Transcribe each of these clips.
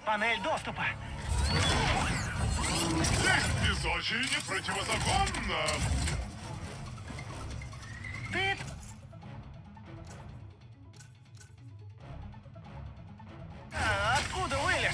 Панель доступа. Лезть без очереди противозаконно. Ты... откуда вылез?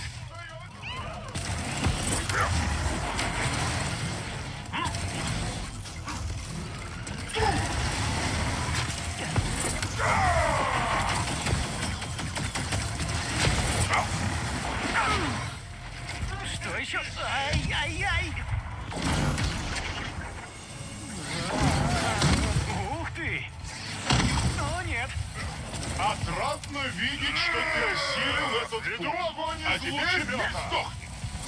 Что еще? Ай-яй-яй! Ух ты! О, нет! Отрадно видеть, что ты осилил этот путь. А теперь сдохни.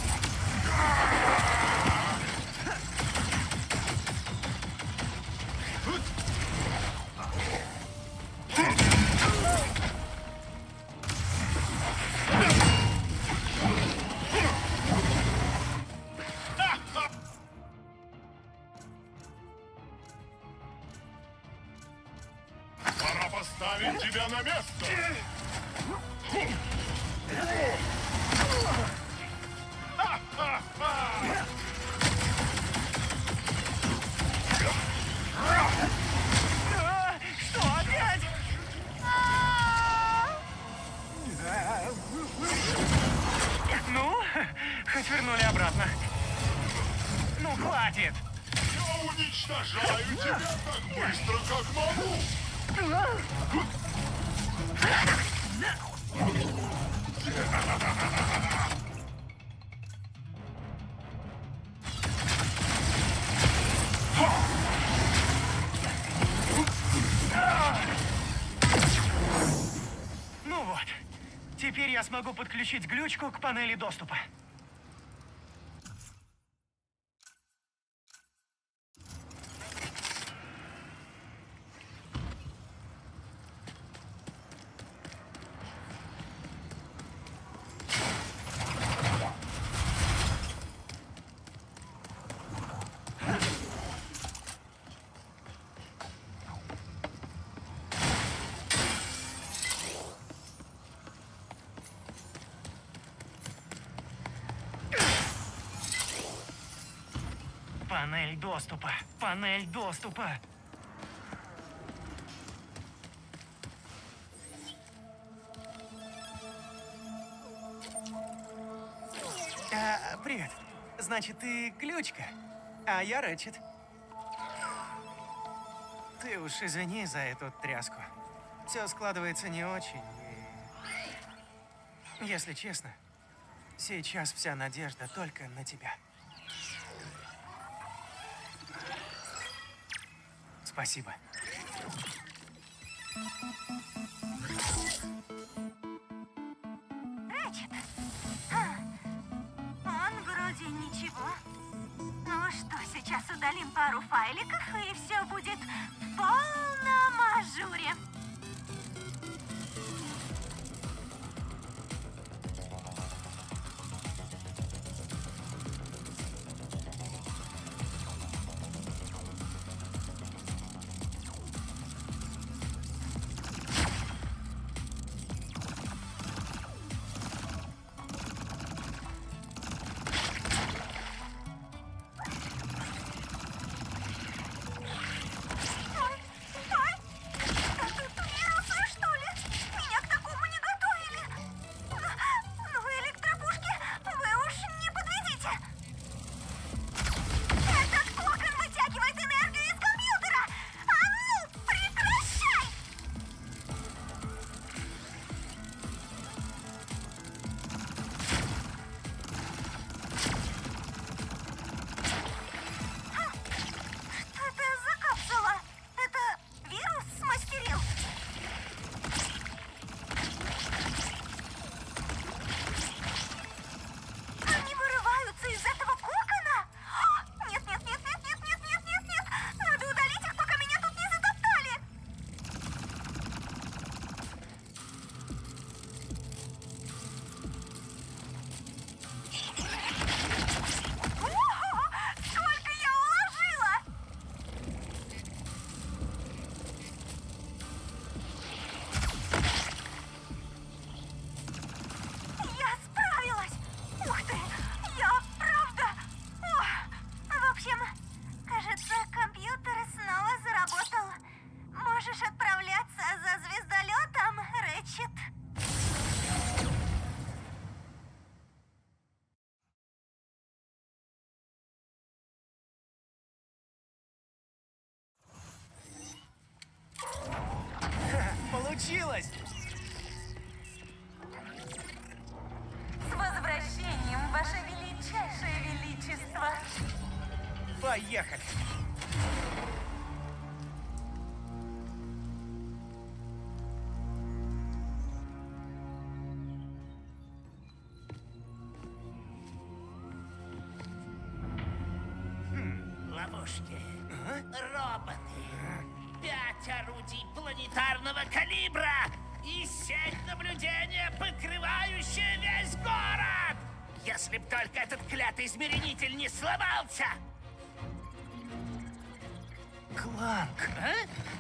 Пора поставить тебя на место. Что опять? Ну, хоть вернули обратно. Ну, хватит. Я уничтожаю тебя так быстро, как могу. Ну вот. Теперь я смогу подключить глючку к панели доступа. Панель доступа. Панель доступа. Привет. Значит, ты глючка, а я Рэтчет. Ты уж извини за эту тряску. Все складывается не очень. И... Если честно, сейчас вся надежда только на тебя. Спасибо. Рэтчет. Он вроде ничего. Ну что, сейчас удалим пару файликов, и все будет в полном ажуре. случилось? С возвращением, Ваше Величайшее Величество! Поехали. Ловушки, роботы, 5 орудий планетарного калибра и сеть наблюдения, покрывающая весь город! Если б только этот клятый измеренитель не сломался! Кланк. А?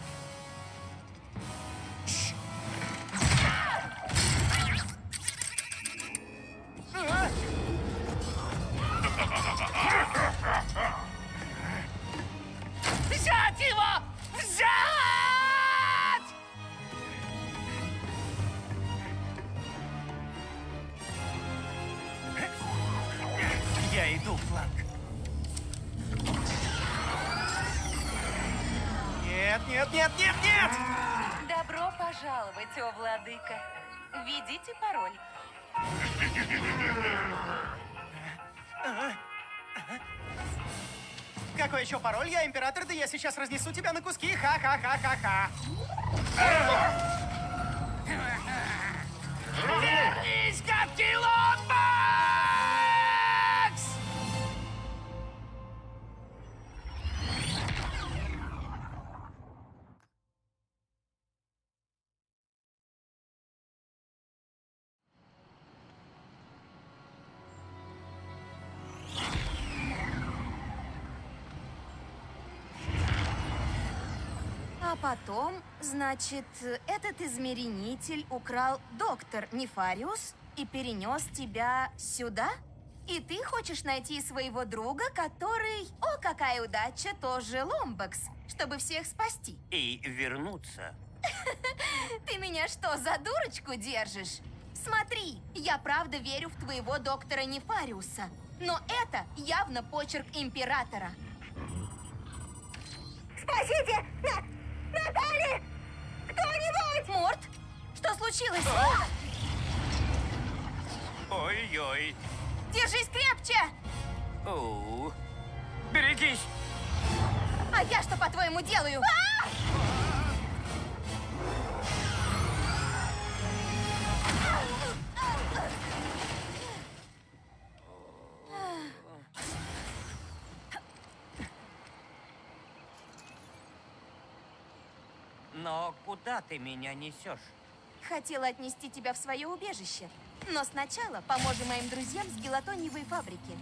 Взять его! Взять! Я иду, Кланк. Нет, нет, нет, нет, нет! Добро пожаловать, о владыка. Введите пароль. Какой еще пароль? Я император, да я сейчас разнесу тебя на куски. Ха-ха-ха-ха-ха. Вернись, гадкий Ломбакс! А потом, значит, этот измеренитель украл доктор Нефариус и перенес тебя сюда? И ты хочешь найти своего друга, который, о, какая удача, тоже Ломбакс, чтобы всех спасти. И вернуться. Ты меня что, за дурочку держишь? Смотри, я правда верю в твоего доктора Нефариуса, но это явно почерк императора. Спасите! Натали! Кто-нибудь! Морт, что случилось? Ой-ой. Держись крепче! Оу. Берегись! А я что, по-твоему, делаю? Но куда ты меня несешь? Хотела отнести тебя в свое убежище. Но сначала поможем моим друзьям с гелатониевой фабрики.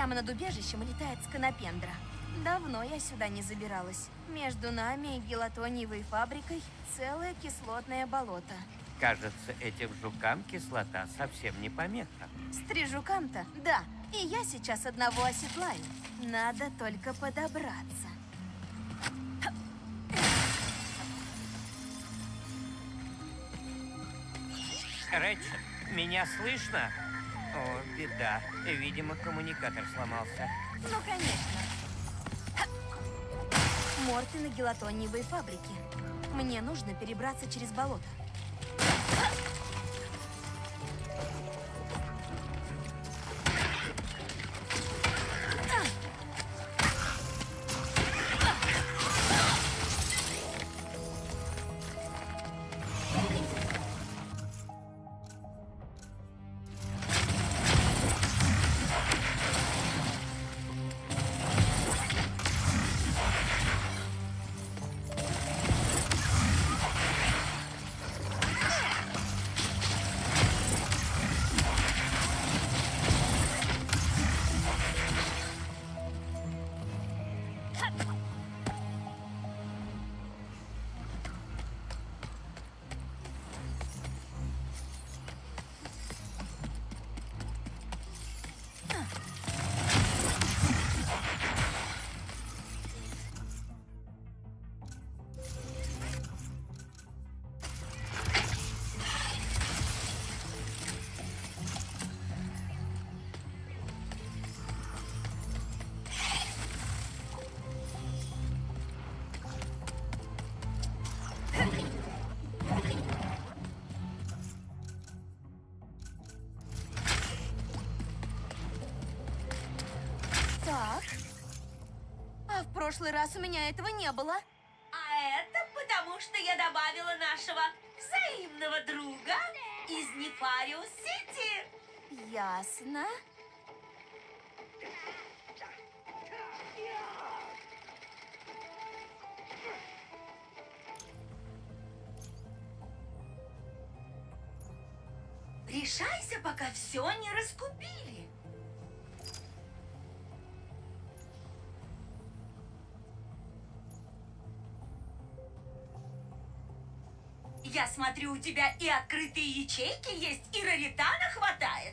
Прямо над убежищем летает сканопендра. Давно я сюда не забиралась. Между нами и гелатониевой фабрикой целое кислотное болото. Кажется, этим жукам кислота совсем не помеха. Стрижукам-то, да. И я сейчас одного оседлаю. Надо только подобраться. Рэтчет, меня слышно? О, беда. Видимо, коммуникатор сломался. Ну, конечно. Морты на гелатониевой фабрике. Мне нужно перебраться через болото. Так. А в прошлый раз у меня этого не было. А это потому, что я добавила нашего взаимного друга из Нефариус-Сити. Ясно. Решайся, пока все не раскупили. Я смотрю, у тебя и открытые ячейки есть, и раритана хватает.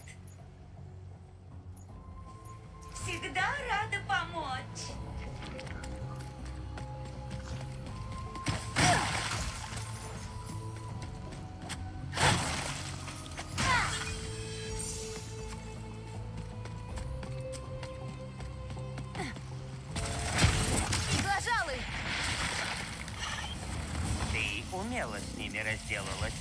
Всегда рада помочь. Игложалы! Ты умело с ними разделалась.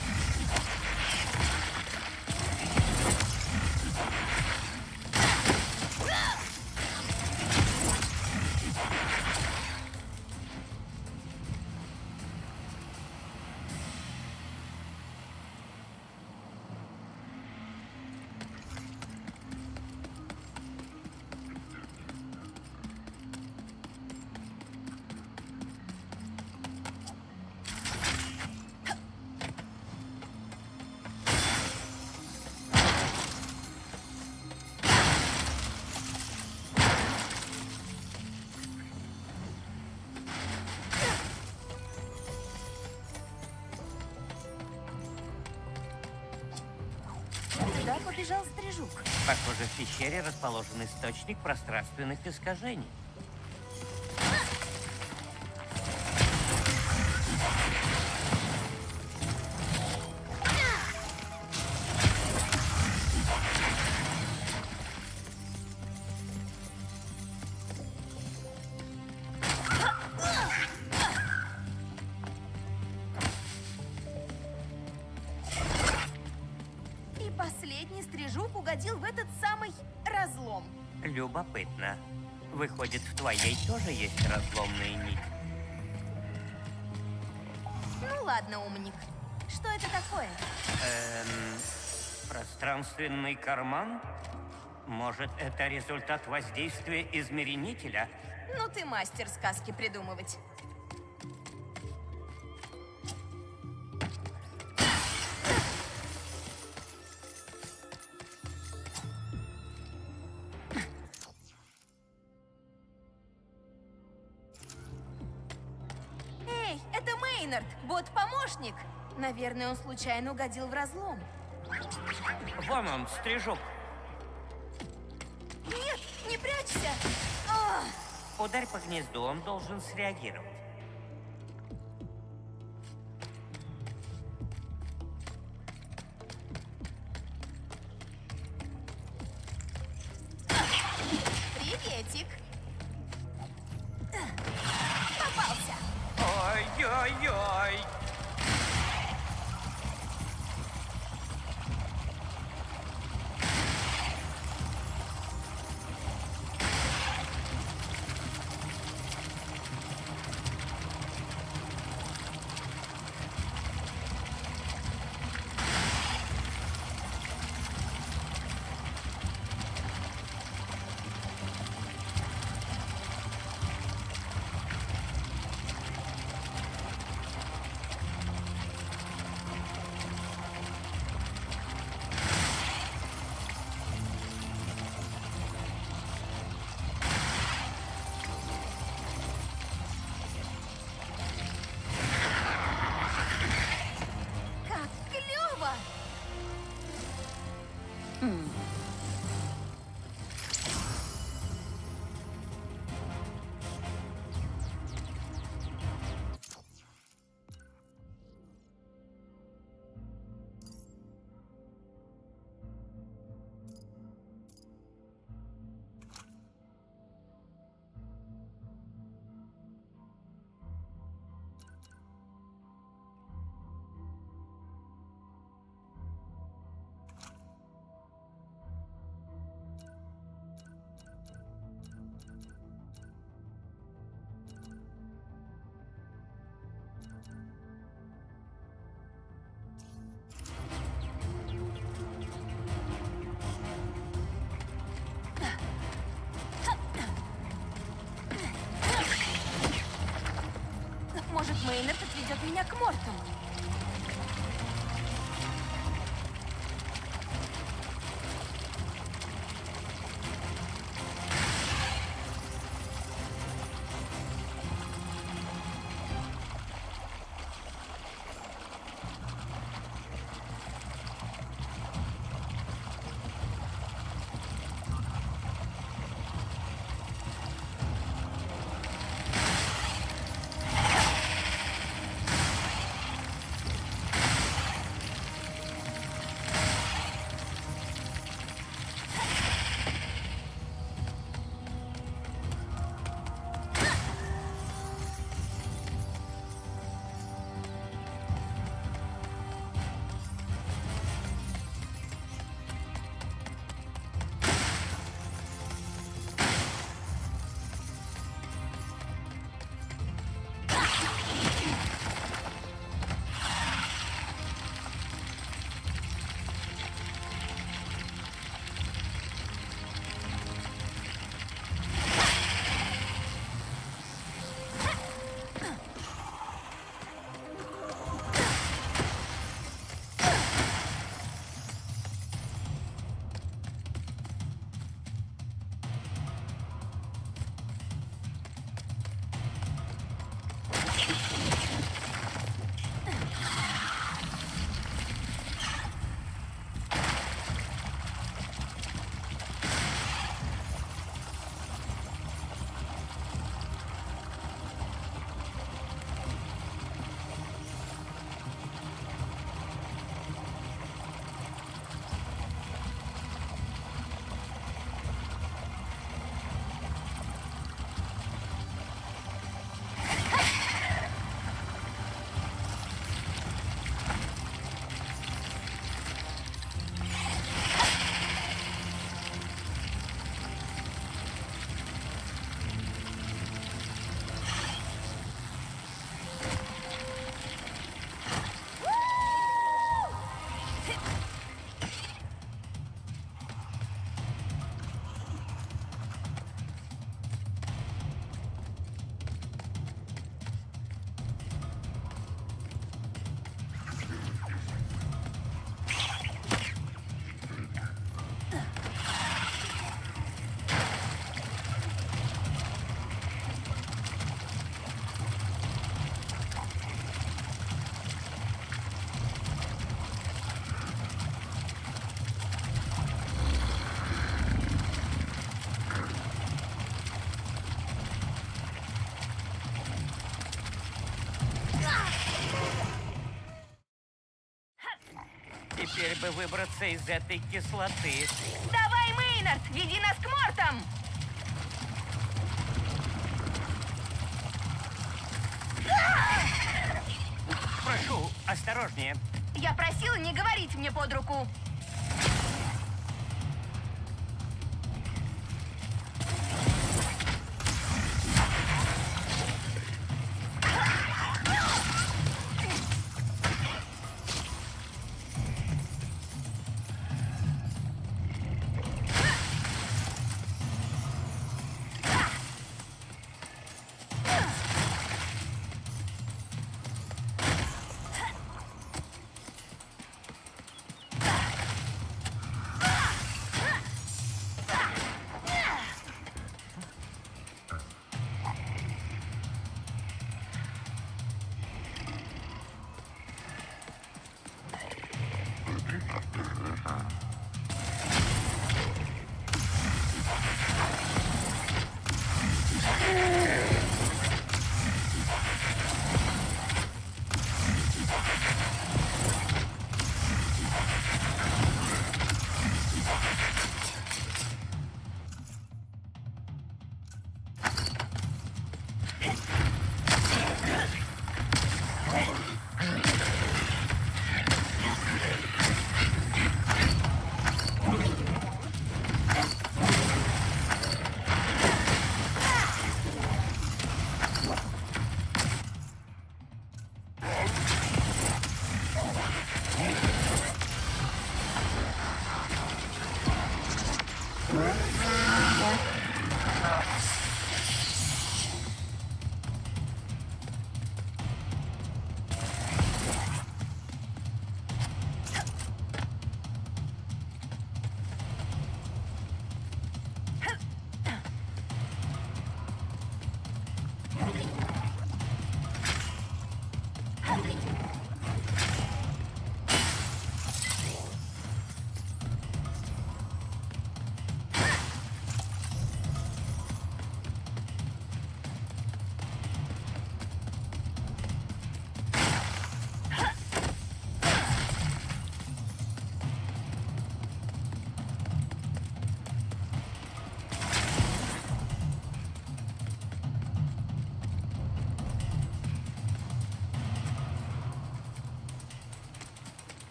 Куда побежал стрижук? Похоже, в пещере расположен источник пространственных искажений. И последний стрижук угодил в этот самый разлом. Любопытно. Выходит, в твоей тоже есть разломная нить. Ну ладно, умник. Что это такое? Пространственный карман? Может, это результат воздействия измеренителя? Ну ты мастер сказки придумывать. Мейнард, бот-помощник. Наверное, он случайно угодил в разлом. Вон он, стрижок. Нет, не прячься! А! Ударь по гнезду, он должен среагировать. Приветик! Попался! Ой-ой-ой! Как клево! Может, Мейнард отведет меня к Мортому? теперь бы выбраться из этой кислоты. Давай, Мейнард, веди нас к Мортам! Прошу, осторожнее. Я просила не говорить мне под руку.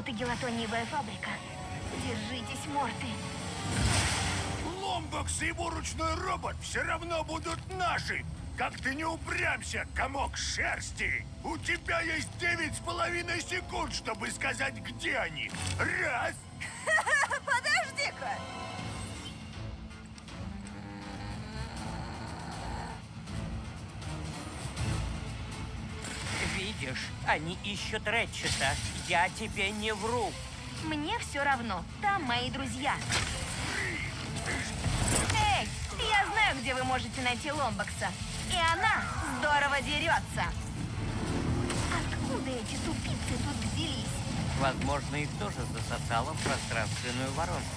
тут и гелатониевая фабрика. Держитесь, морты. Ломбокс и его ручной робот все равно будут наши. Как ты не упрямся, комок шерсти! У тебя есть 9,5 секунд, чтобы сказать, где они. Раз! Подожди-ка! Видишь, они ищут Рэтчета. Я тебе не вру. Мне все равно. Там мои друзья. Эй, я знаю, где вы можете найти Ломбокса. И она здорово дерется. Откуда эти тупицы тут взялись? Возможно, их тоже засосало в пространственную воронку.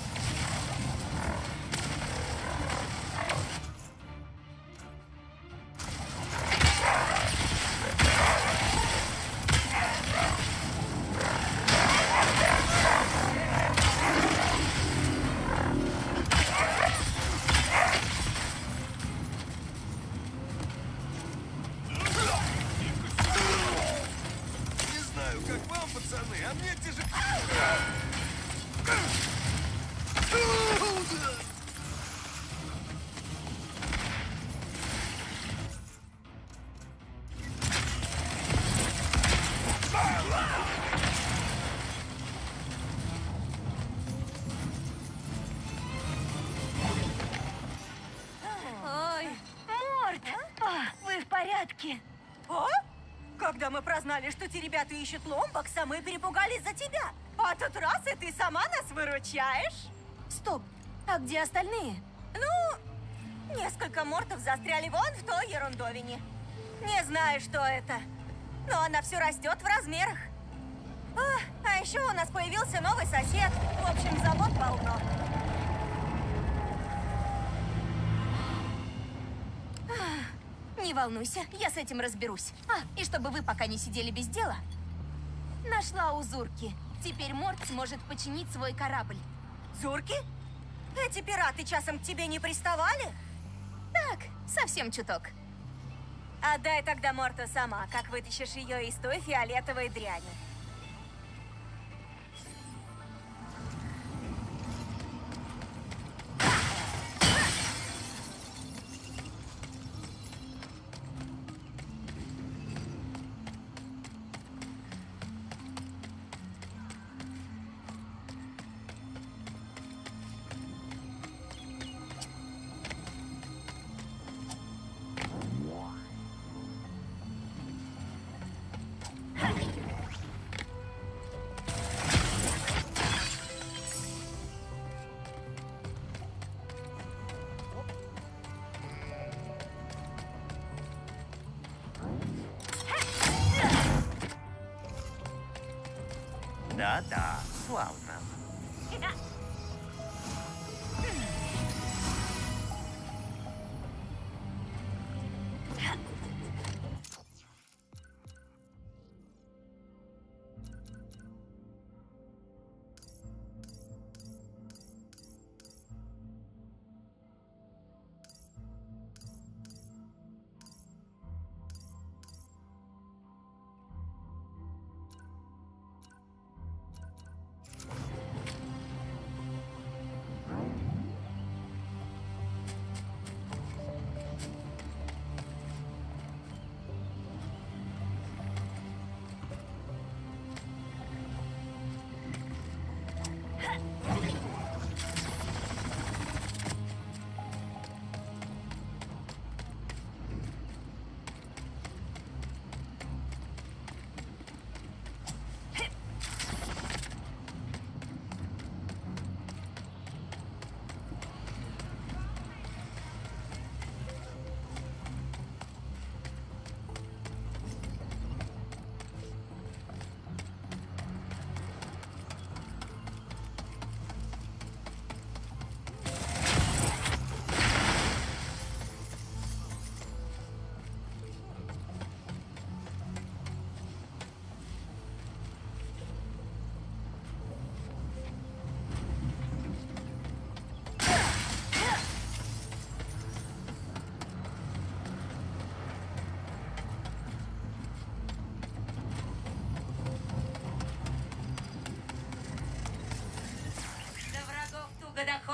Не знаю, как вам, пацаны, а мне тяжело. Ой, Морт! Вы в порядке? О? Когда мы прознали, что те ребята ищут Ломбокса, мы перепугались за тебя. А тут раз, и ты сама нас выручаешь. Стоп, а где остальные? Ну, несколько мортов застряли вон в той ерундовине. Не знаю, что это, но она все растет в размерах. А еще у нас появился новый сосед. В общем, забот полно. Не волнуйся, я с этим разберусь. И чтобы вы пока не сидели без дела, нашла у Зурки. Теперь Морт сможет починить свой корабль. Зурки? Эти пираты часом к тебе не приставали? Так, совсем чуток. Отдай тогда Морту сама, как вытащишь ее из той фиолетовой дряни. Да-да, славно.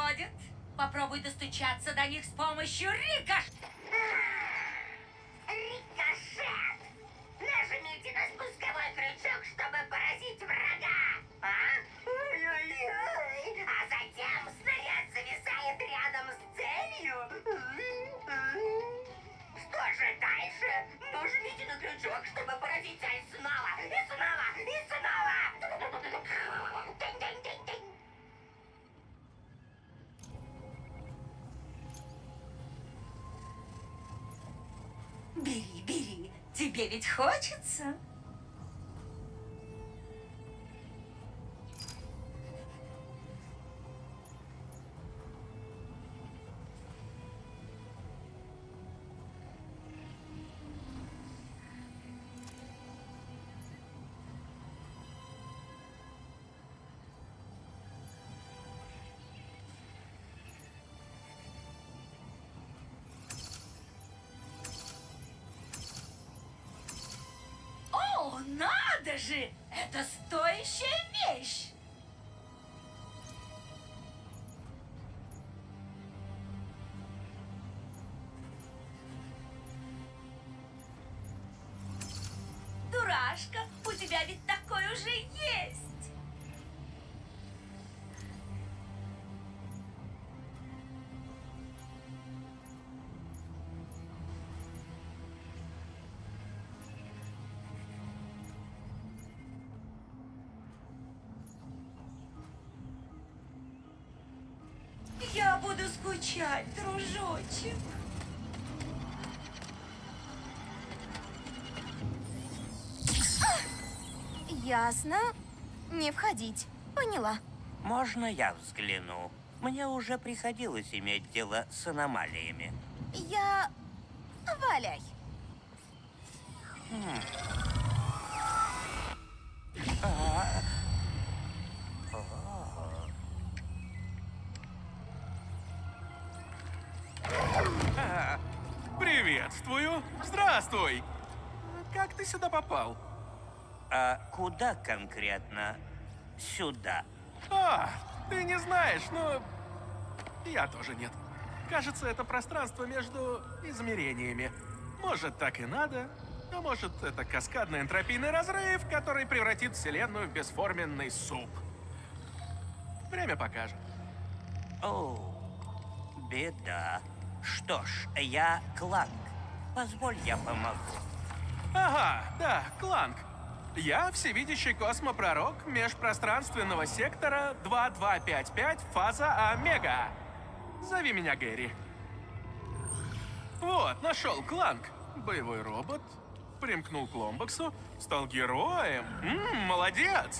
подходят. Попробуй достучаться до них с помощью рикошета. Рикошет! Нажмите на спусковой крючок, чтобы поразить врага. Ой-ой-ой. А затем снаряд зависает рядом с целью. Что же дальше? Нажмите на крючок, чтобы поразить цель снова. И снова, и снова. Динь-динь-динь-динь. Бери, бери. Тебе ведь хочется? О, надо же! Это стоящая вещь! Дурашка, у тебя ведь такой уже есть! Я буду скучать, дружочек. Ясно. Не входить. Поняла. Можно я взгляну? Мне уже приходилось иметь дело с аномалиями. Я... Валяй. Приветствую. Здравствуй. Как ты сюда попал? А куда конкретно? Сюда. А, ты не знаешь, но... Я тоже нет. Кажется, это пространство между измерениями. Может, так и надо, а может, это каскадный энтропийный разрыв, который превратит Вселенную в бесформенный суп. Время покажет. О, беда. Что ж, я Кланк. Позволь, я помогу. Ага, да, Кланк. Я всевидящий космопророк межпространственного сектора 2255, фаза Омега. Зови меня Гэри. Вот, нашел Кланк. Боевой робот. Примкнул к Ломбоксу. Стал героем. Молодец.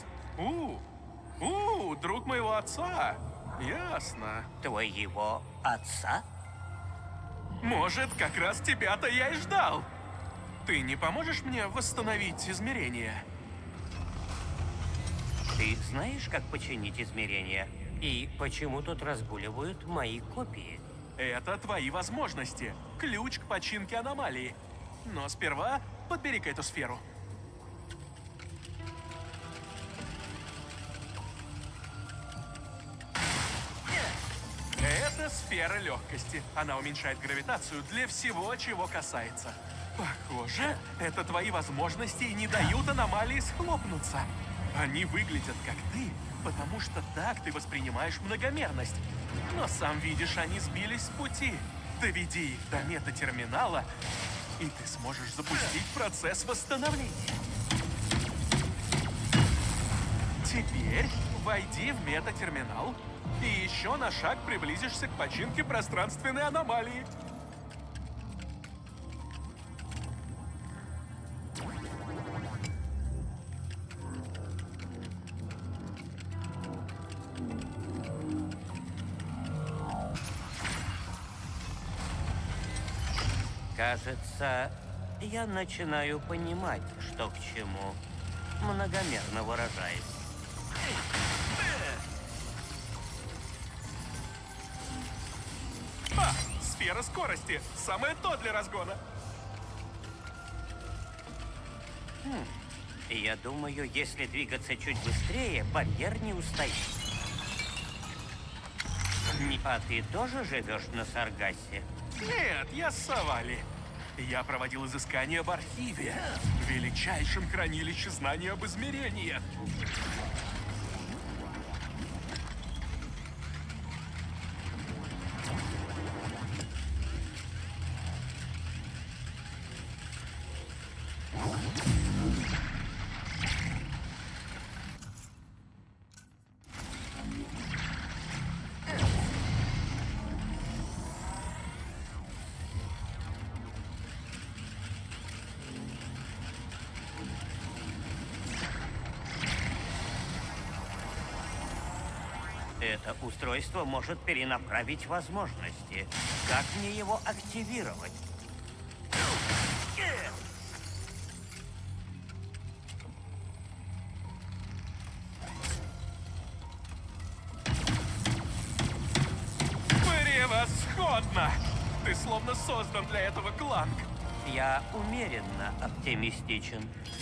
Друг моего отца. Ясно. Твоего отца? Может, как раз тебя-то я и ждал. Ты не поможешь мне восстановить измерения? Ты знаешь, как починить измерения? И почему тут разгуливают мои копии? Это твои возможности. Ключ к починке аномалии. Но сперва подбери-ка эту сферу. Это сфера легкости. Она уменьшает гравитацию для всего, чего касается. Похоже, это твои возможности и не дают аномалии схлопнуться. Они выглядят как ты, потому что так ты воспринимаешь многомерность. Но сам видишь, они сбились с пути. Доведи их до метатерминала, и ты сможешь запустить процесс восстановления. Теперь войди в метатерминал, и еще на шаг приблизишься к починке пространственной аномалии. Кажется, я начинаю понимать, что к чему. Многомерно выражаясь. Сфера скорости. Самое то для разгона. Я думаю, если двигаться чуть быстрее, барьер не устоит. А ты тоже живешь на Саргасе? Нет, я с Савали. Я проводил изыскания в архиве, величайшем хранилище знаний об измерениях. Это устройство может перенаправить возможности. Как мне его активировать? Превосходно! Ты словно создан для этого, Кланк. Я умеренно оптимистичен.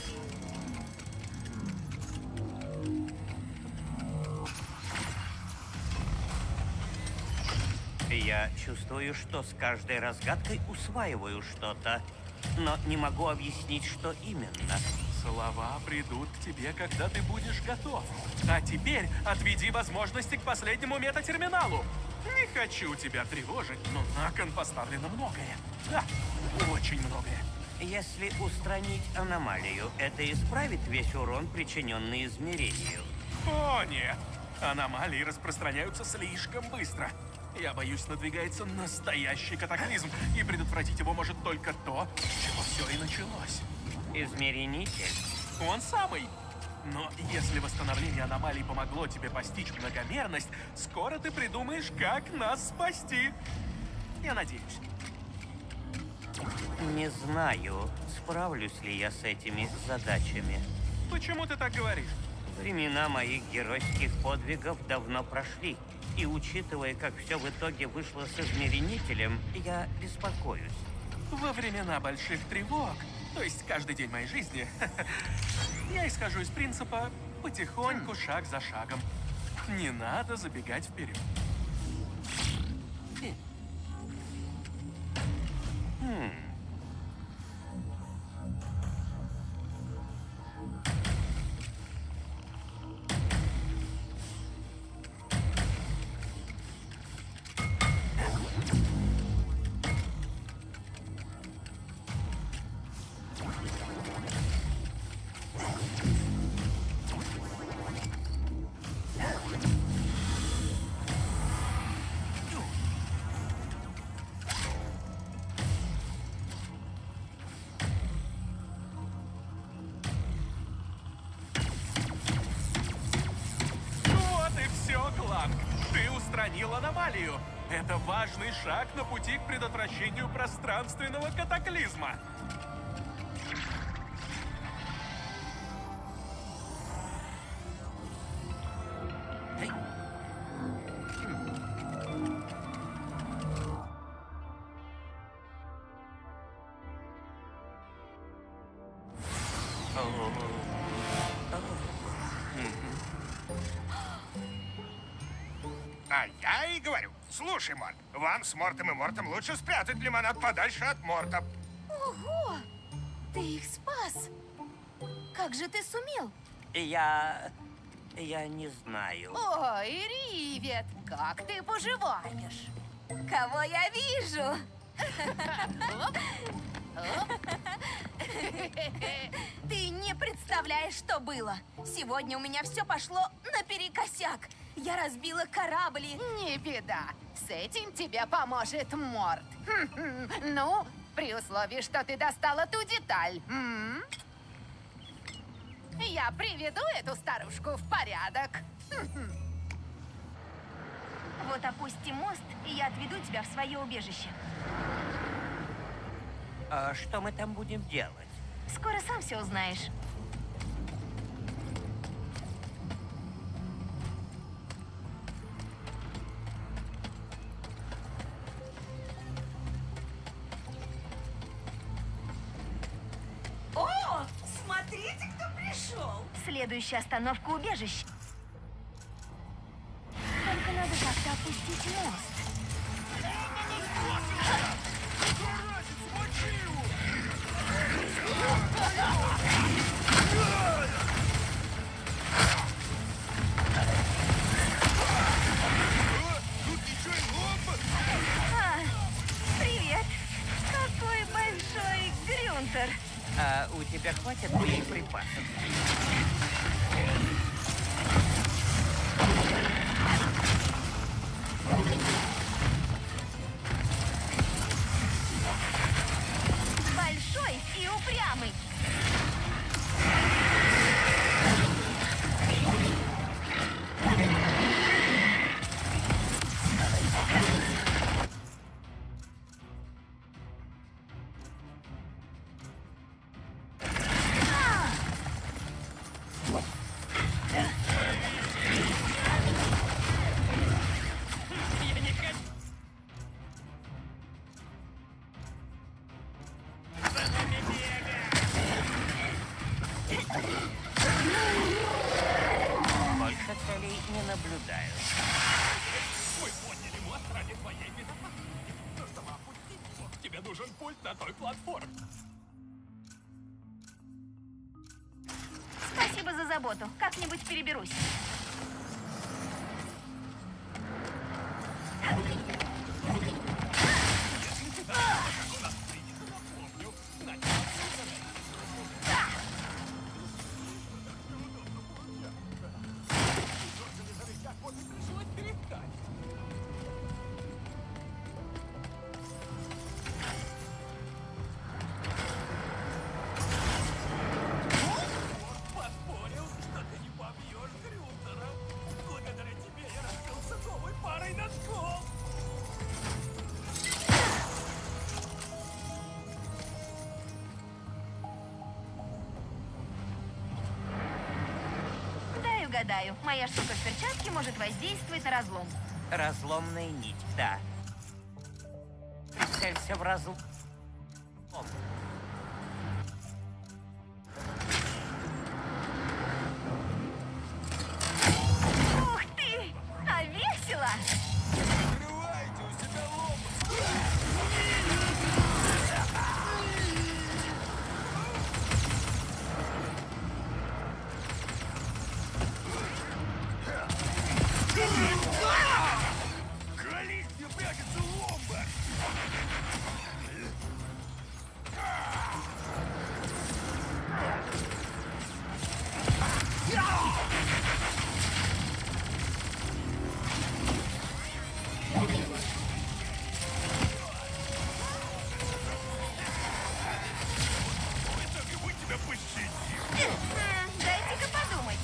Я чувствую, что с каждой разгадкой усваиваю что-то, но не могу объяснить, что именно. Слова придут к тебе, когда ты будешь готов. А теперь отведи возможности к последнему метатерминалу. Не хочу тебя тревожить, но на кон поставлено многое. Да, очень многое. Если устранить аномалию, это исправит весь урон, причиненный измерению. О, нет. Аномалии распространяются слишком быстро. Я боюсь, надвигается настоящий катаклизм, и предотвратить его может только то, с чего все и началось. Измеренитель? Он самый. Но если восстановление аномалий помогло тебе постичь многомерность, скоро ты придумаешь, как нас спасти. Я надеюсь. Не знаю, справлюсь ли я с этими задачами. Почему ты так говоришь? Времена моих геройских подвигов давно прошли. И учитывая, как все в итоге вышло с измеренителем, я беспокоюсь. Во времена больших тревог, то есть каждый день моей жизни, я исхожу из принципа потихоньку, шаг за шагом. Не надо забегать вперед. Ты устранил аномалию. Это важный шаг на пути к предотвращению пространственного катаклизма. А я и говорю, слушай, Морт, вам с Мортом и Мортом лучше спрятать лимонад подальше от Морта. Ого! Ты их спас! Как же ты сумел? Я не знаю. Ой, Ривет, как ты поживаешь? Кого я вижу? Ты не представляешь, что было. Сегодня у меня все пошло наперекосяк. Я разбила корабль. Не беда. С этим тебе поможет Морт. Ну, при условии, что ты достала ту деталь. Я приведу эту старушку в порядок. Вот опусти мост, и я отведу тебя в свое убежище. А что мы там будем делать? Скоро сам все узнаешь. О, смотрите, кто пришел. Следующая остановка — убежище. Только надо как-то спустить мост. Привет! Какой большой Грюнтер! А у тебя хватит боеприпасов? Большой и упрямый! Больше целей не наблюдаю. Мы подняли мост ради твоей безопасности. Но чтобы опустить его, тебе нужен пульт на той платформе. Спасибо за заботу. Как-нибудь переберусь. Поспорил, что ты не побьешь Грюнтера. Благодаря тебе я разбился новой парой на школ. Дай угадаю. Моя штука в перчатке может воздействовать на разлом. Разломная нить, да. Прицелься в разлом. Ух ты! А весело! Открывайте у себя лоб. Колись, где прячется ломбард! Дайте-ка подумать.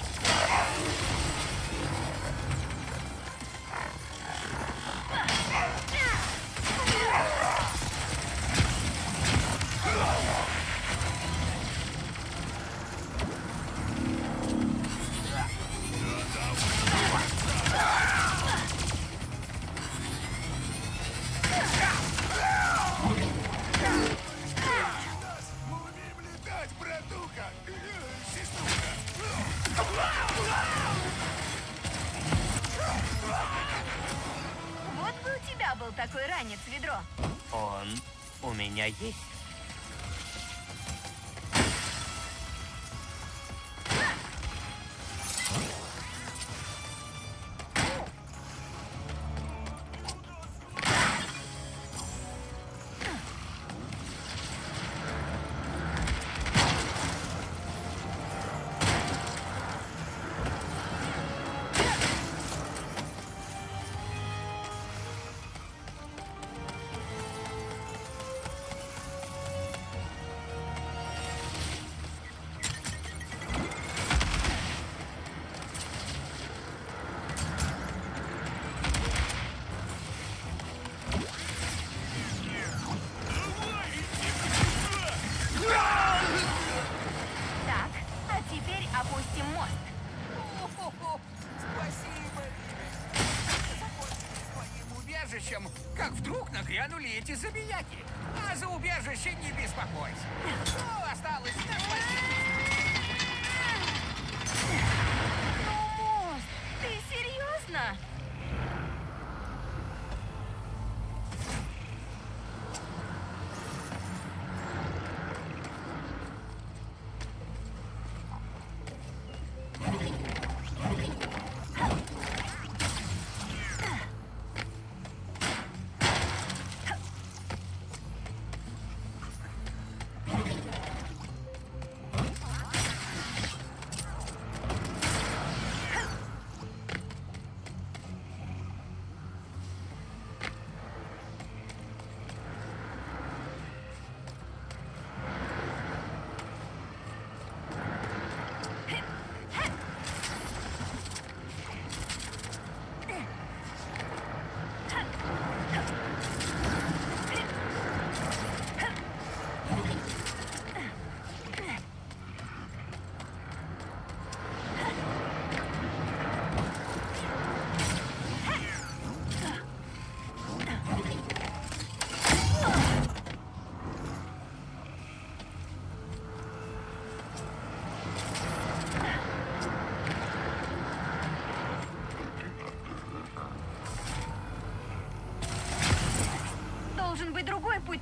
Мы умеем летать, братуха! Сеструха! Вот бы у тебя был такой ранец, ведро. Он у меня есть. Так, а теперь опустим мост. Спасибо, закончили своим убежищем, как вдруг нагрянули эти забияки. А за убежище не беспокойся. Что осталось? Да спасибо. Ну, мост, ты серьезно?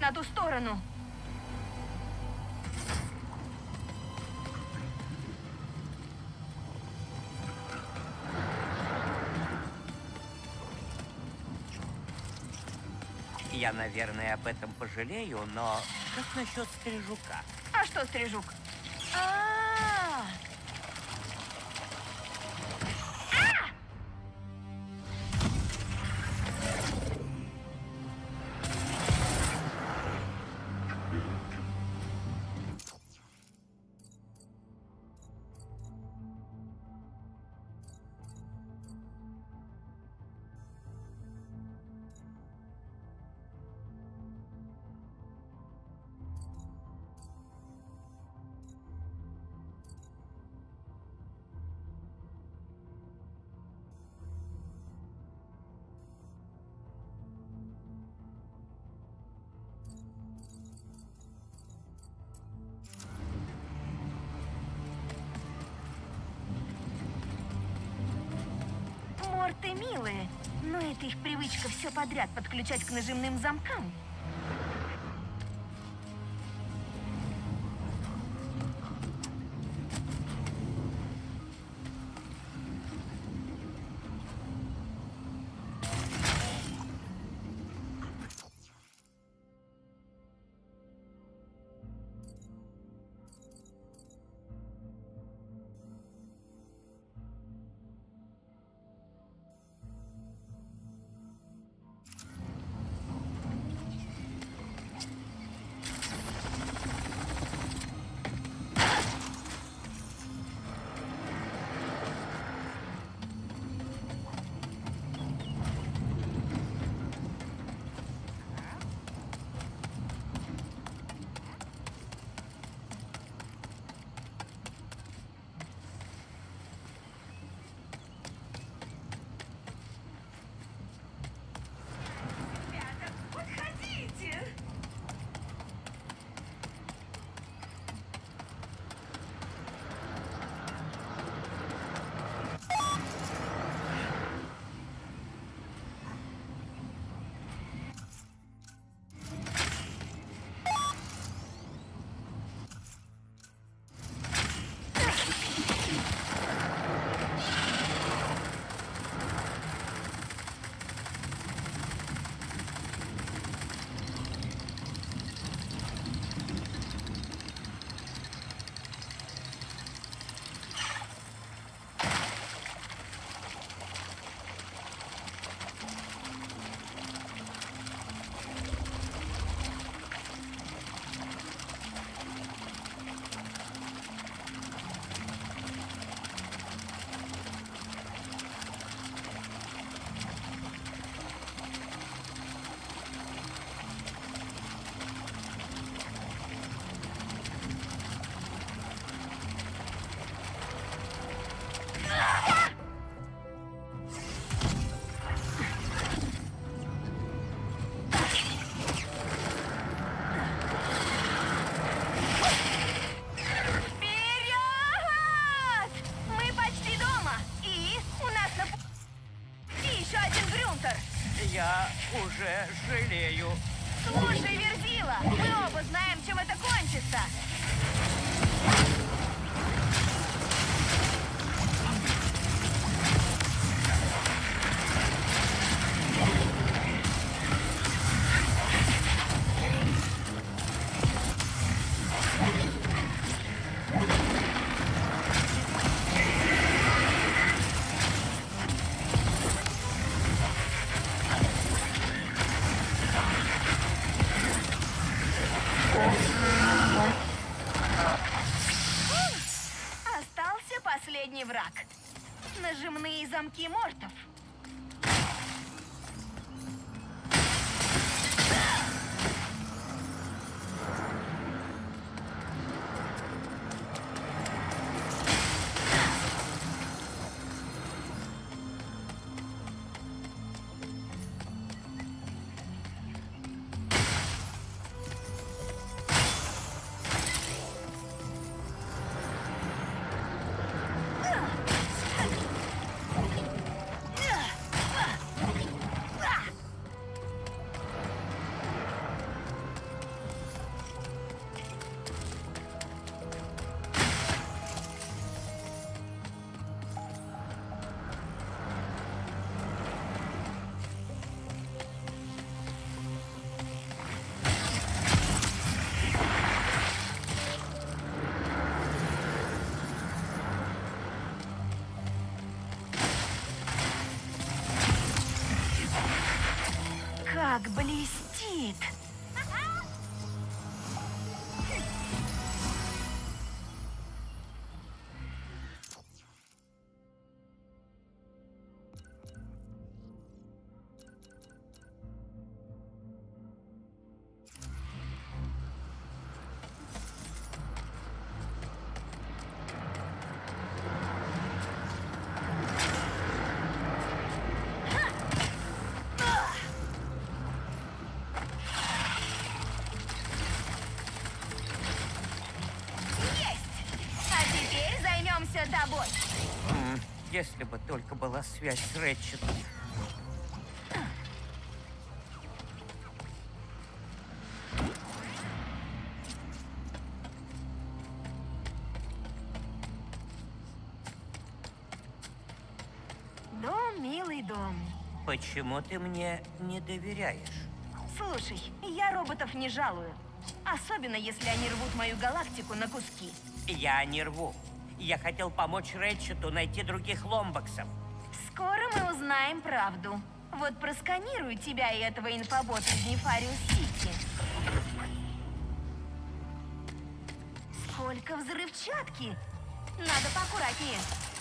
на ту сторону. Я, наверное, об этом пожалею, но как насчет стрижука? А что стрижук? А-а-а! Морты милые, но это их привычка все подряд подключать к нажимным замкам. Я уже жалею. Слушай, Верзила, мы оба знаем, чем это кончится. Остался последний враг. Нажимные замки мортов. блестит! Тобой. Если бы только была связь с Рэтчетом. Дом, милый дом. Почему ты мне не доверяешь? Слушай, я роботов не жалую. Особенно, если они рвут мою галактику на куски. Я не рву. Я хотел помочь Рэтчету найти других ломбоксов. Скоро мы узнаем правду. Вот просканирую тебя и этого инфобота из Нефариус-Сити. Сколько взрывчатки! Надо поаккуратнее.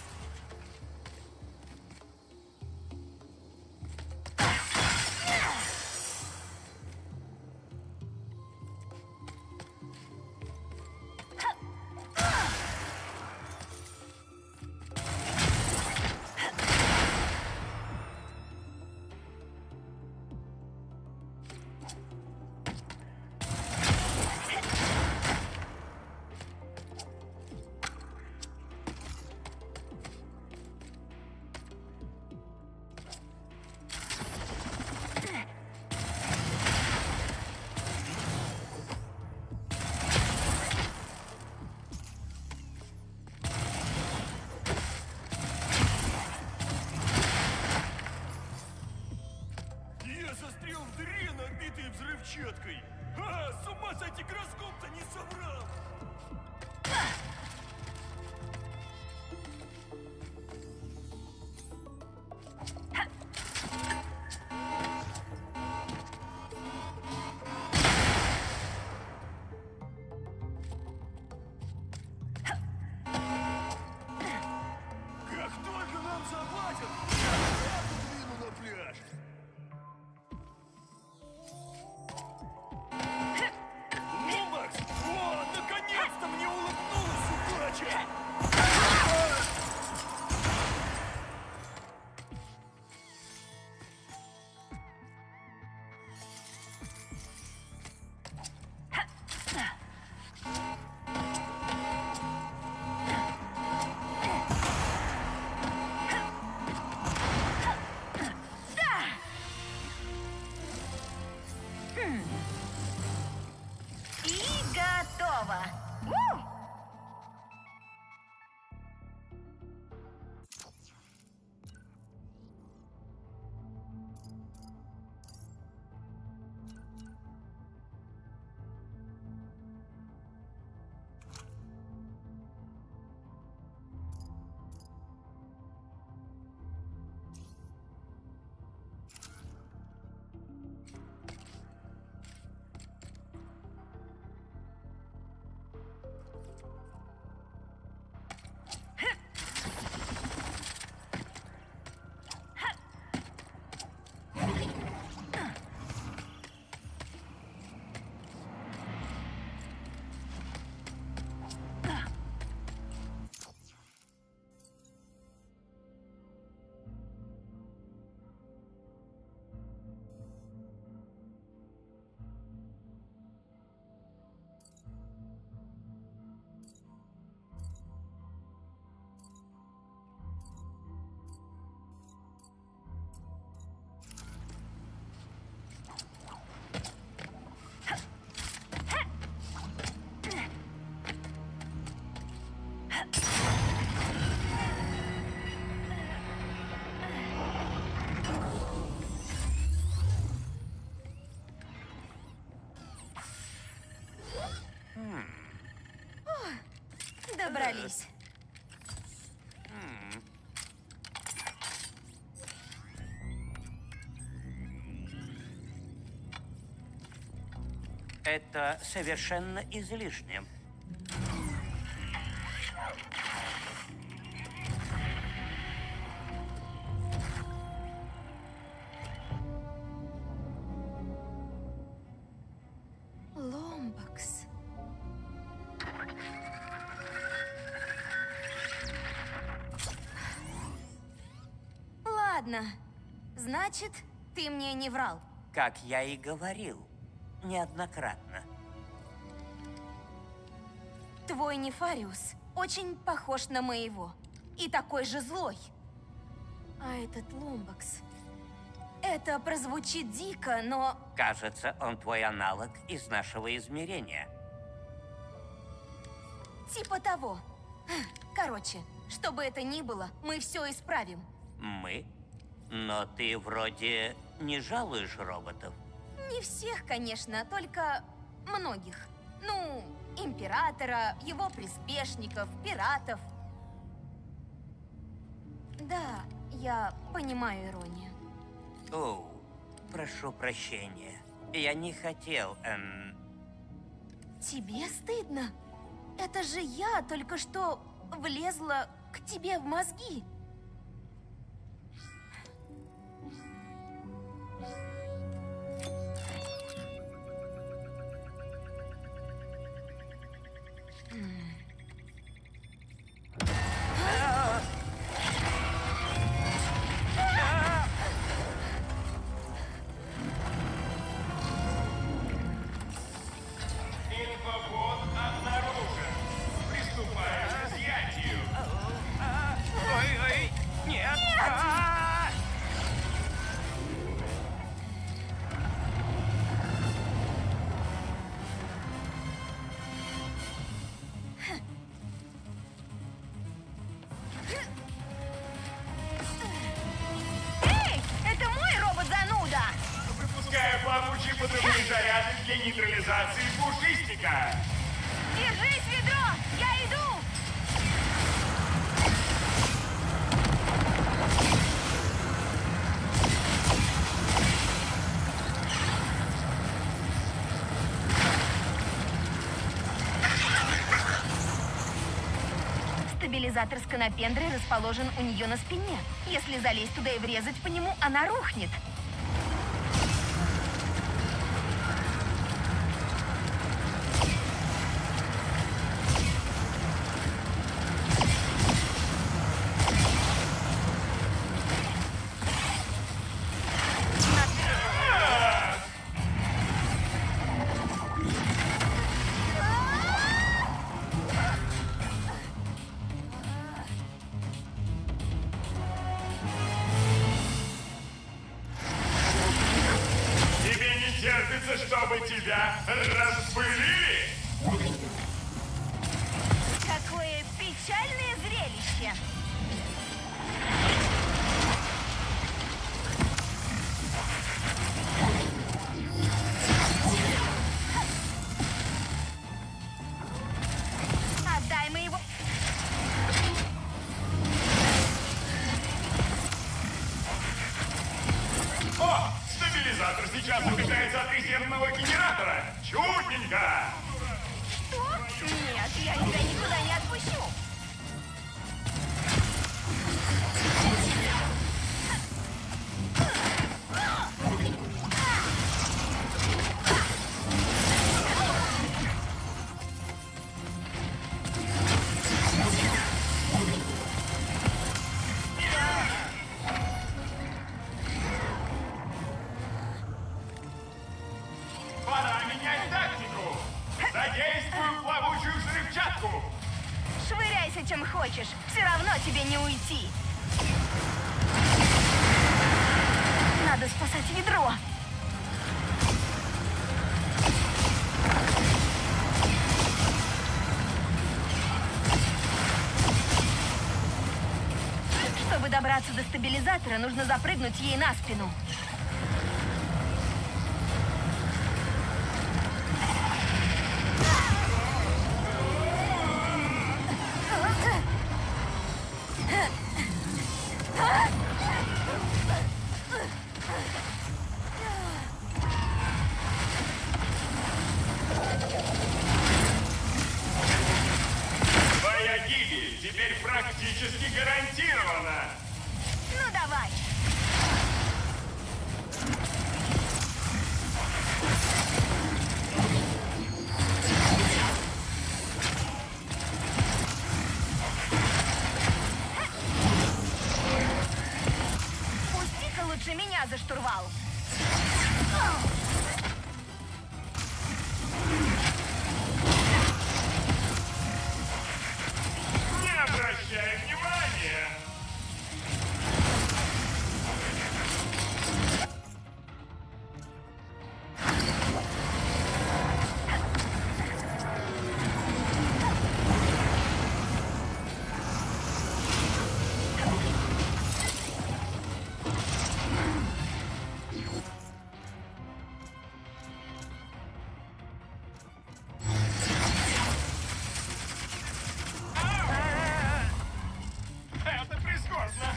Взрывчаткой! А, с ума сойти, гороскоп-то не соврал! Как только нам заплатят, я двину на пляж! Наконец-то мне улыбнулась удача! И готово! Добрались. Это совершенно излишне. Ломбакс. Ладно. Значит, ты мне не врал. Как я и говорил, неоднократно. Твой Нефариус очень похож на моего. И такой же злой. А этот Ломбакс... Это прозвучит дико, но... Кажется, он твой аналог из нашего измерения. Типа того. Короче, что бы это ни было, мы все исправим. Мы? Но ты вроде не жалуешь роботов. Не всех, конечно, только многих. Ну, императора, его приспешников, пиратов. Да, я понимаю иронию. Оу, прошу прощения. Я не хотел, Тебе стыдно? Это же я только что влезла к тебе в мозги. Инфобот обнаружен. Приступаем к изъятию. Ой-ой, нет! Эй, это мой робот-зануда! Выпускаю плавучие подрывные заряды для нейтрализации пушистика. Держись, ведро! Я иду! Стабилизатор с конопендрой расположен у нее на спине. Если залезть туда и врезать по нему, она рухнет. Тебе не терпится, чтобы тебя распылили? Какое печальное зрелище! Отдай моего... О, стабилизатор сейчас запитается от резервного генератора. Чудненько. Что? Нет, я тебя никуда не отпущу. Пора менять тактику. Задействую плавучую взрывчатку. Швыряйся, чем хочешь. Все равно тебе не уйти. Надо спасать ведро. Чтобы добраться до стабилизатора, нужно запрыгнуть ей на спину. Практически гарантированно. Ну давай. Пусти-ка лучше меня за штурвал. Не обращай внимания. Это прискорбно.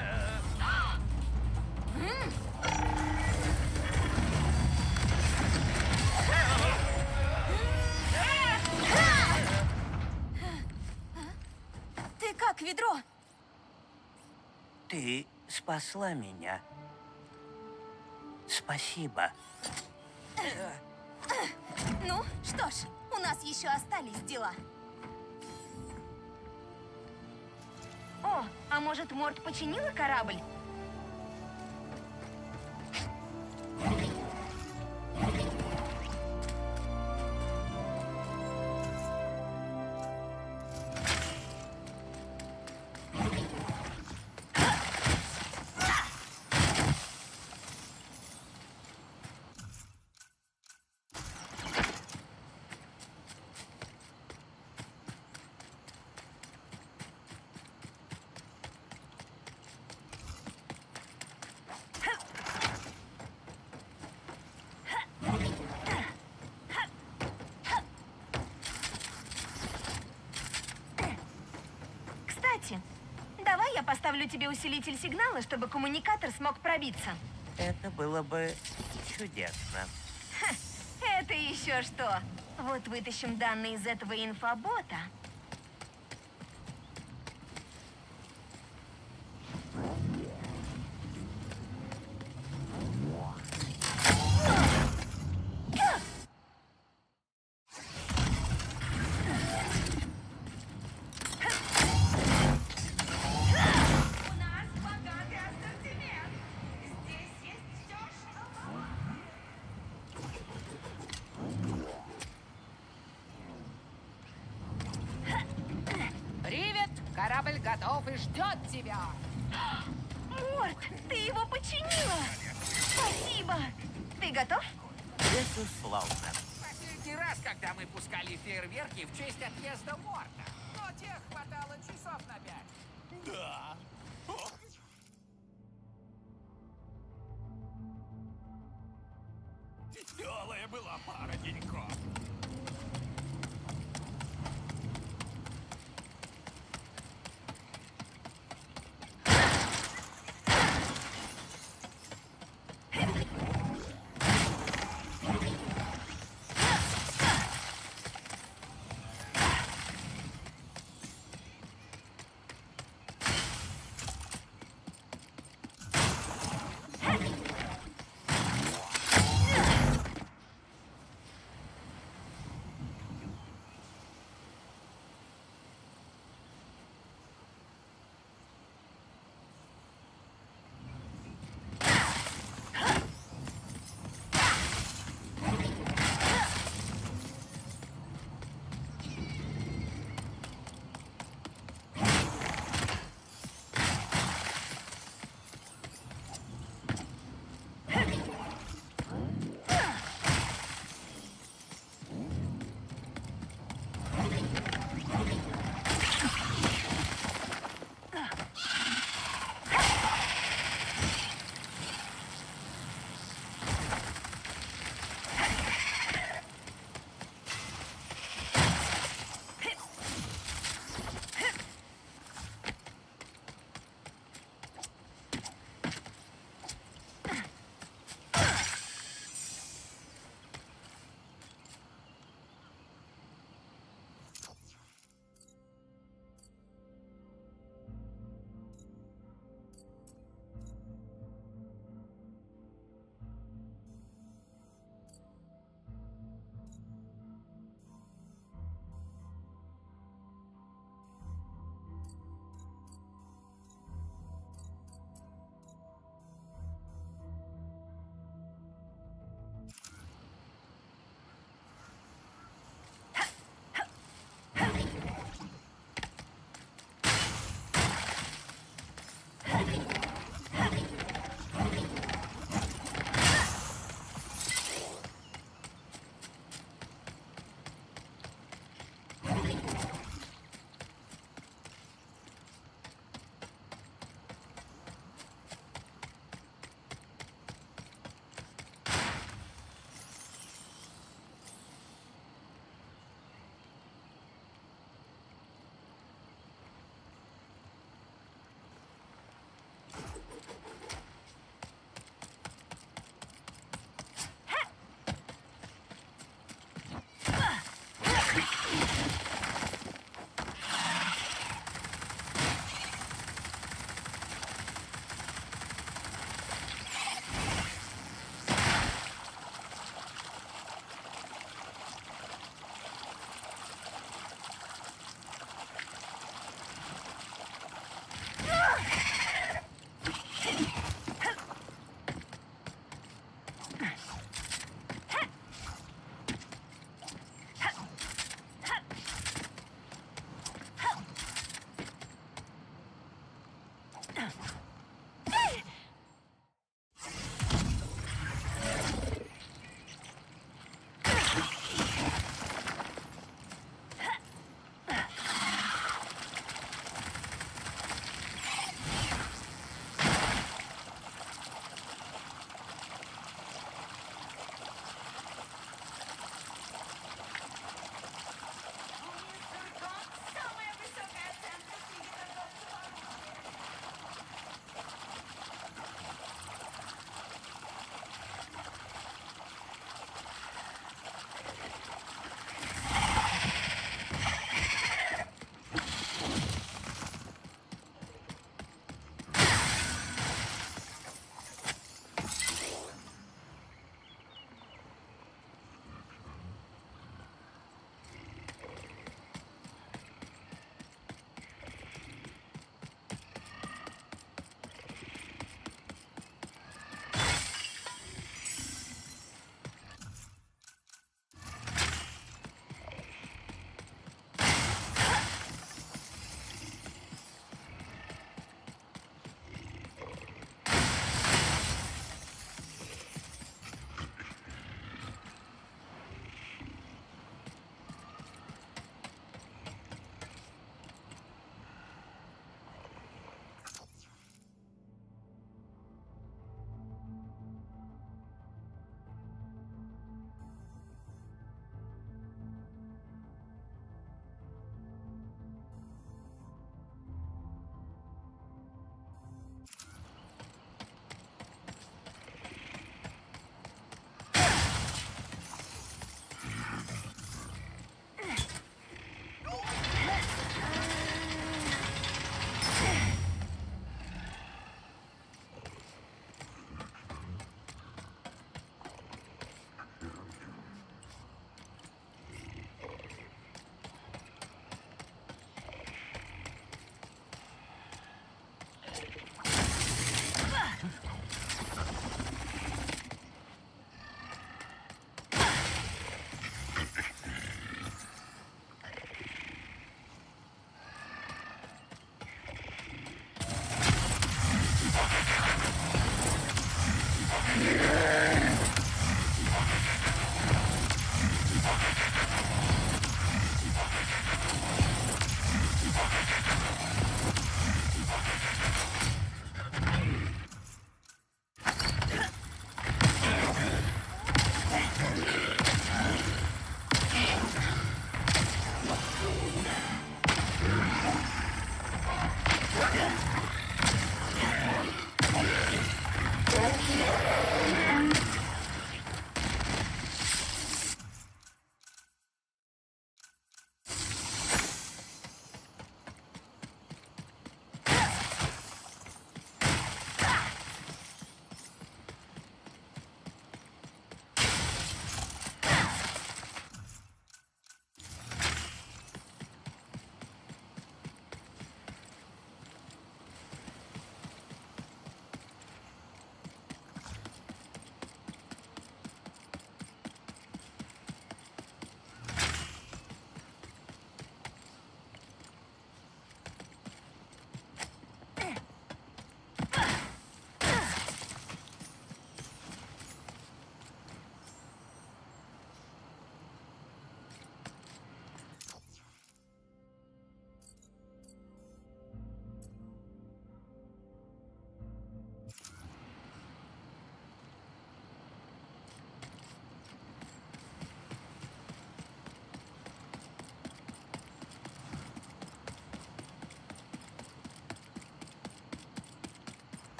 Ты как, ведро? Ты спасла меня. Спасибо. Ну, что ж, у нас еще остались дела. О, а может, Морт починила корабль? Кстати, давай я поставлю тебе усилитель сигнала, чтобы коммуникатор смог пробиться. Это было бы чудесно. Это еще что? Вот вытащим данные из этого инфобота. У нас богатый ассортимент. Здесь есть все, что Привет! Корабль готов и ждет тебя. Морт, ты его починила! Спасибо! Ты готов? Безусловно. Последний раз, когда мы пускали фейерверки в честь отъезда Морта. Но тех хватало часов на 5. Да. Веселая была пара деньков.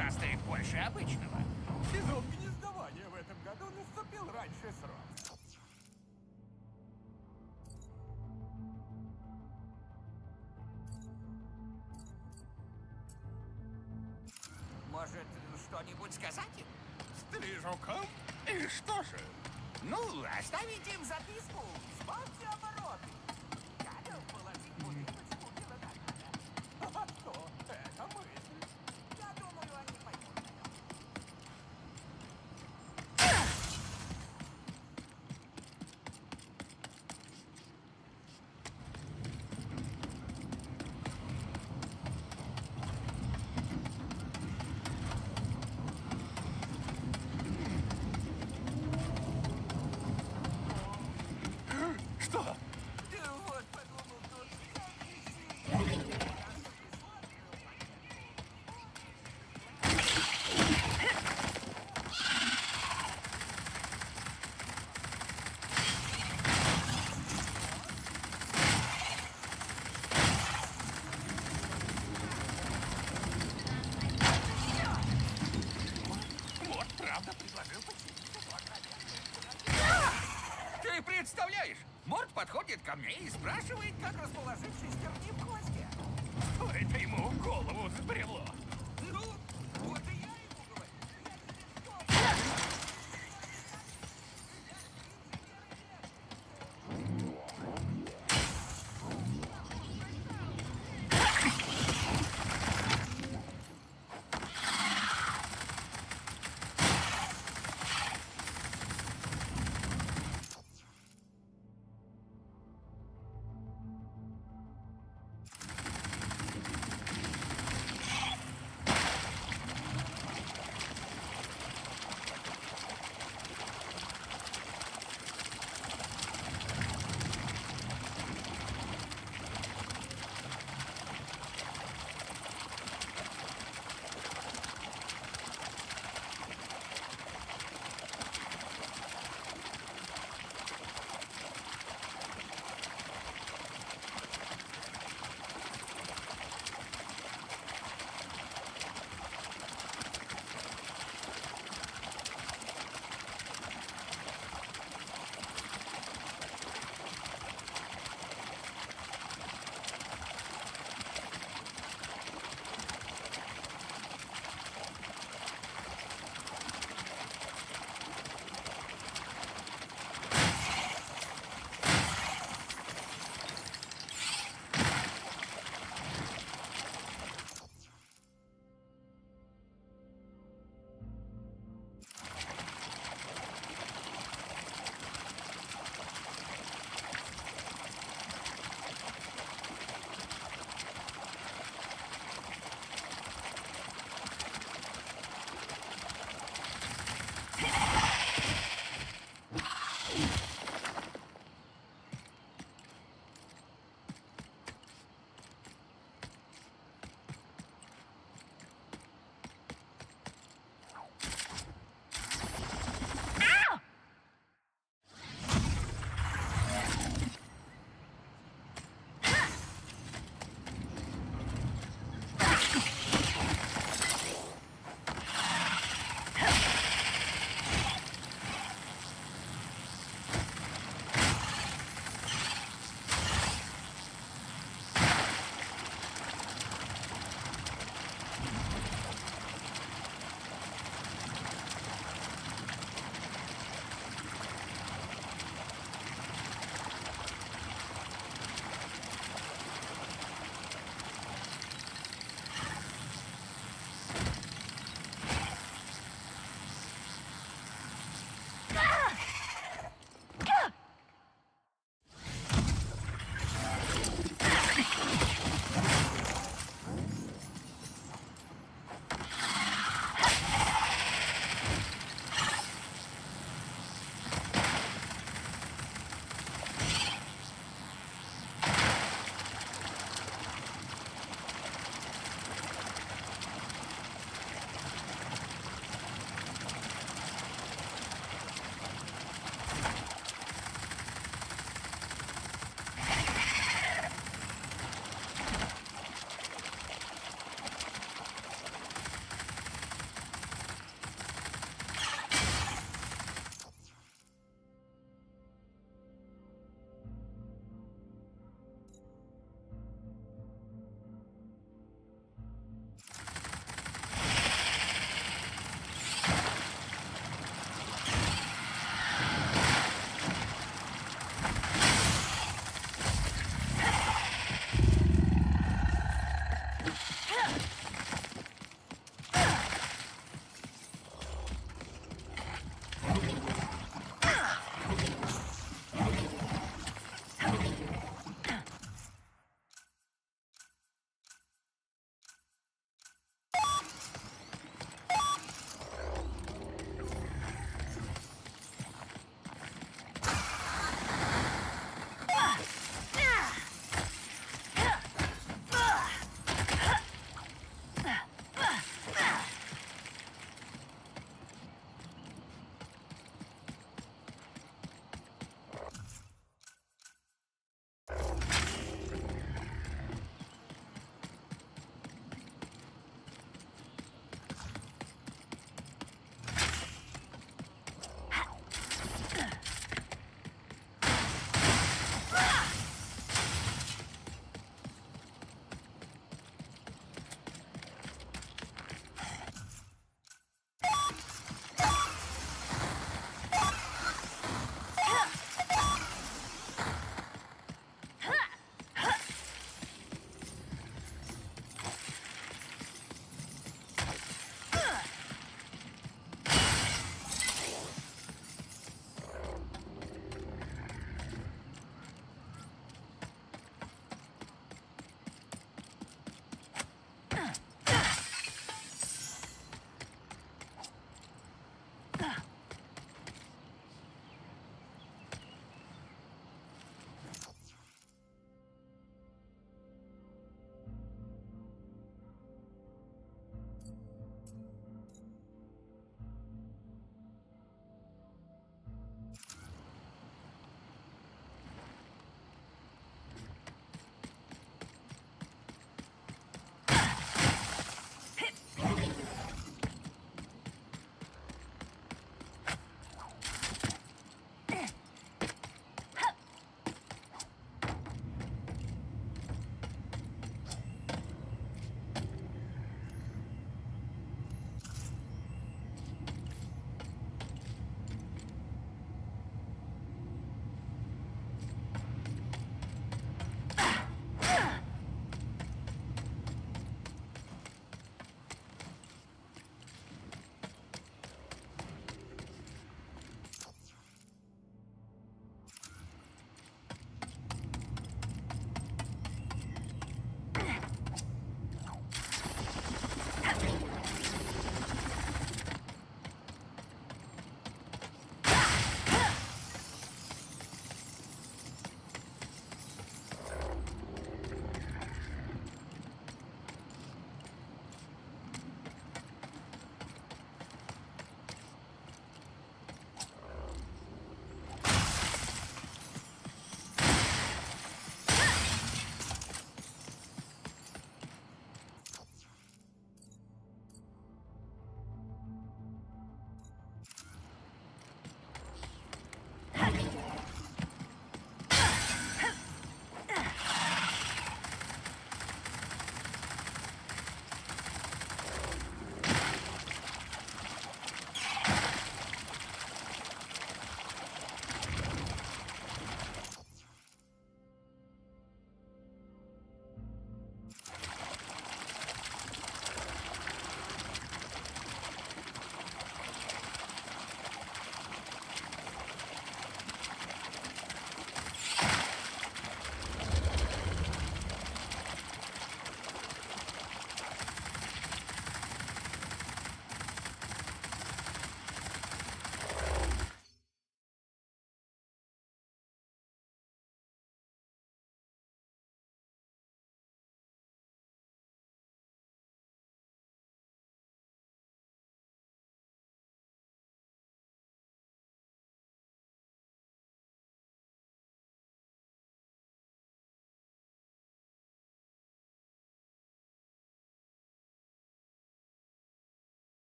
шастает больше обычного. Сезон гнездования в этом году наступил раньше срока. Может, что-нибудь сказать им? Стрижукам? И что же? Ну, оставить им записку. Сбавьте обороты. Надо положить бутылочку винограда. А что? Это мысль. Я думаю, они поймут. Что? Да вот, подумал, тут Вот правда предложил починить Ты представляешь? Морд подходит ко мне и спрашивает, как расположить шестерни в хвосте. Что это ему в голову взбрело? Ну, вот и